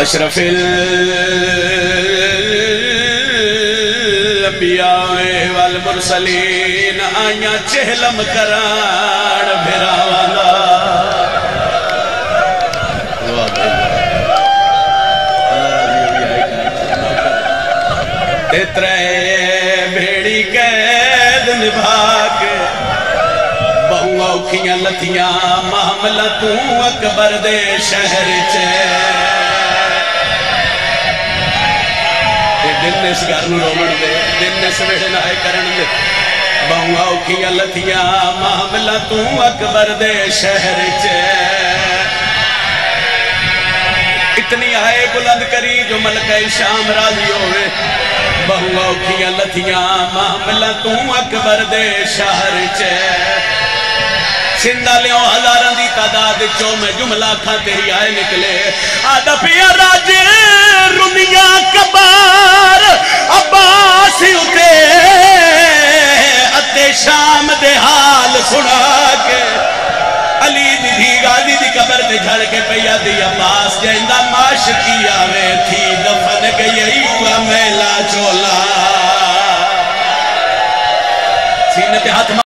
اشرف الانبیاء والمرسلین آئیاں چہلم کران بھراوانا تیترے بھیڑی قید نبھا کے بہو اوکھیاں لتیاں معاملہ تو اکبر دے شہر چے دن اس گھر نو رومن دے دن اس ویڑن آئے کرن دے بہو اوکھیاں لتیاں معاملہ تو اکبر دے شہر چے اتنی آئے بلند کری جو ملکہ شام راضی ہوئے بہو اوکھیاں لتیاں معاملہ تو اکبر دے شہر چے سندہ لیوں ہزاران دی تعداد چو میں جملہ کھا تیری آئے نکلے آدھا پیا راج رمیاں کبار عباس اتے اتے شام دے حال سنا کے علی دی غازی دی قبر دے جھڑ کے پیا دی عباس جہندہ معاش کیا میں تھی دفن گئی ہوا میلا چولا سینے پہ ہاتھ